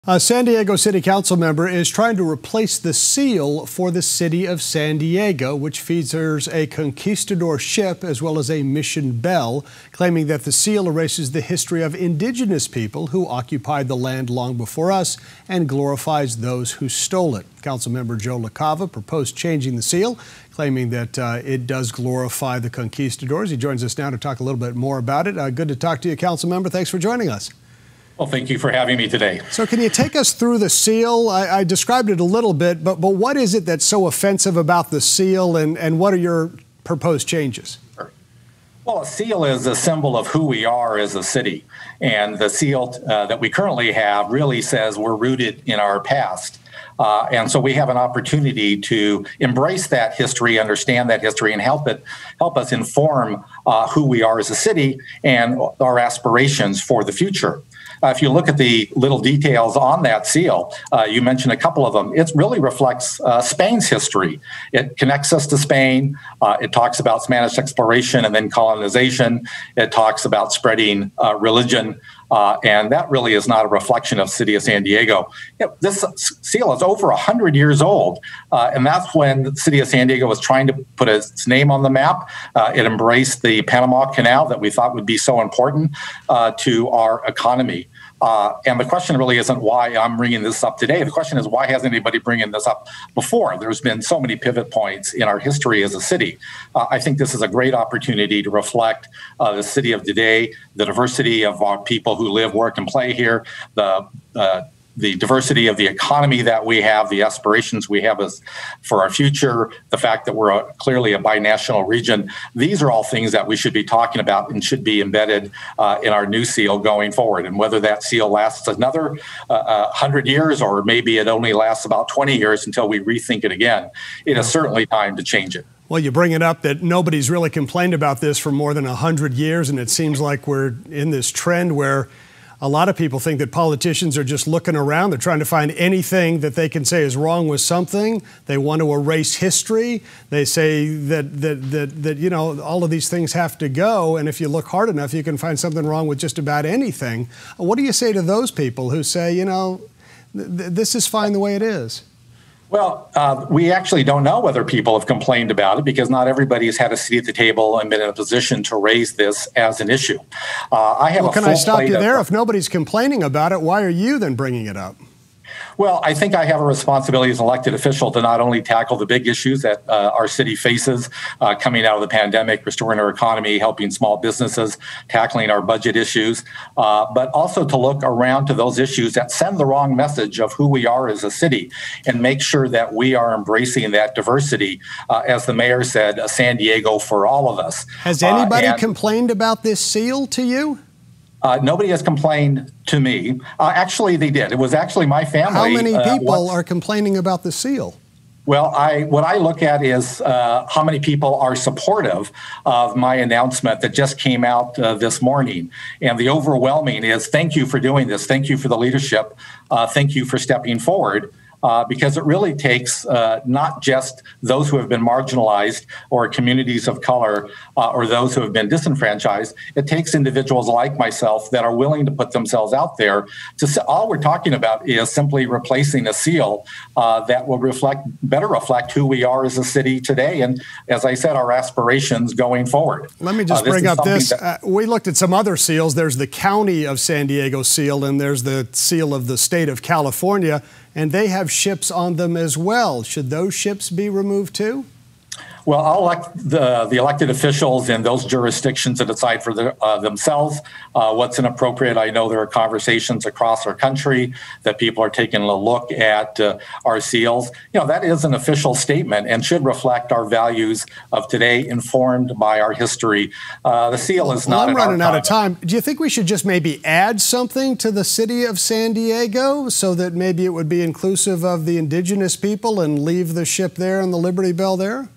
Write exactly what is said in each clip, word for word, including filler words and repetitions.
A San Diego City Council member is trying to replace the seal for the city of San Diego, which features a conquistador ship as well as a mission bell, claiming that the seal erases the history of indigenous people who occupied the land long before us and glorifies those who stole it. Councilmember Joe Lacava proposed changing the seal, claiming that uh, it does glorify the conquistadors. He joins us now to talk a little bit more about it. Uh, good to talk to you, Councilmember. Thanks for joining us. Well, thank you for having me today. So can you take us through the seal? I, I described it a little bit, but, but what is it that's so offensive about the seal, and, and what are your proposed changes? Sure. Well, a seal is a symbol of who we are as a city. And the seal uh, that we currently have really says we're rooted in our past. Uh, and so we have an opportunity to embrace that history, understand that history, and help it help us inform uh, who we are as a city and our aspirations for the future. Uh, if you look at the little details on that seal, uh, you mentioned a couple of them. It really reflects uh, Spain's history. It connects us to Spain. Uh, it talks about Spanish exploration and then colonization. It talks about spreading uh, religion. Uh, and that really is not a reflection of the city of San Diego. You know, this seal is over one hundred years old, uh, and that's when the city of San Diego was trying to put its name on the map. Uh, it embraced the Panama Canal that we thought would be so important uh, to our economy. Uh, and the question really isn't why I'm bringing this up today. The question is, why hasn't anybody bringing this up before? There's been so many pivot points in our history as a city. Uh, I think this is a great opportunity to reflect uh, the city of today, the diversity of our people who live, work, and play here, the uh, the diversity of the economy that we have, the aspirations we have as for our future, the fact that we're a, clearly a binational region. These are all things that we should be talking about and should be embedded uh, in our new seal going forward. And whether that seal lasts another uh, uh, one hundred years, or maybe it only lasts about twenty years until we rethink it again, it is certainly time to change it. Well, you bring it up that nobody's really complained about this for more than one hundred years, and it seems like we're in this trend where a lot of people think that politicians are just looking around. They're trying to find anything that they can say is wrong with something. They want to erase history. They say that, that, that, that, you know, all of these things have to go. And if you look hard enough, you can find something wrong with just about anything. What do you say to those people who say, you know, th this is fine the way it is? Well, uh, we actually don't know whether people have complained about it, because not everybody has had a seat at the table and been in a position to raise this as an issue. Uh, I have well, a can full I stop you there? of, If nobody's complaining about it, why are you then bringing it up? Well, I think I have a responsibility as an elected official to not only tackle the big issues that uh, our city faces uh, coming out of the pandemic, restoring our economy, helping small businesses, tackling our budget issues, uh, but also to look around to those issues that send the wrong message of who we are as a city and make sure that we are embracing that diversity. Uh, as the mayor said, uh, San Diego for all of us. Has anybody uh, and, complained about this seal to you? Uh, nobody has complained to me. Uh, actually, they did. It was actually my family. How many people uh, are complaining about the seal? Well, I what I look at is uh, how many people are supportive of my announcement that just came out uh, this morning. And the overwhelming is, thank you for doing this. Thank you for the leadership. Uh, thank you for stepping forward. Uh, because it really takes uh, not just those who have been marginalized or communities of color uh, or those who have been disenfranchised. It takes individuals like myself that are willing to put themselves out there. To, all we're talking about is simply replacing a seal uh, that will reflect, better reflect who we are as a city today. And as I said, our aspirations going forward. Let me just uh, bring up this. That, uh, we looked at some other seals. There's the County of San Diego seal, and there's the seal of the state of California. And they have ships on them as well. Should those ships be removed too? Well, I'll elect the, the elected officials in those jurisdictions to decide for the, uh, themselves uh, what's inappropriate. I know there are conversations across our country that people are taking a look at uh, our seals. You know, that is an official statement and should reflect our values of today, informed by our history. Uh, the seal is well, not. I'm running out of time. Do you think we should just maybe add something to the city of San Diego so that maybe it would be inclusive of the indigenous people and leave the ship there and the Liberty Bell there?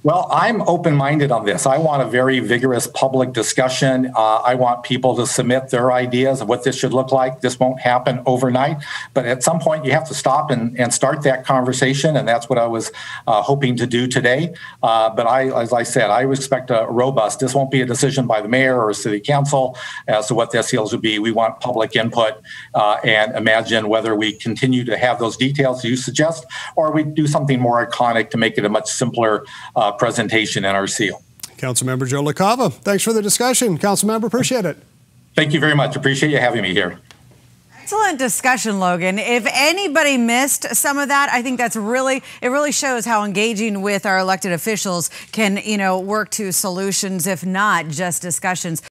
Well, I'm open-minded on this. I want a very vigorous public discussion. Uh, I want people to submit their ideas of what this should look like. This won't happen overnight, but at some point you have to stop and, and start that conversation, and that's what I was uh, hoping to do today. Uh, but I, as I said, I expect a robust, this won't be a decision by the mayor or city council as to what the seals would be. We want public input uh, and imagine whether we continue to have those details you suggest, or we do something more iconic to make it a much simpler uh, presentation in our seal. Councilmember Joe Lacava, thanks for the discussion. Councilmember, appreciate it. Thank you very much. Appreciate you having me here. Excellent discussion, Logan. If anybody missed some of that, I think that's really, it really shows how engaging with our elected officials can, you know, work to solutions, if not just discussions.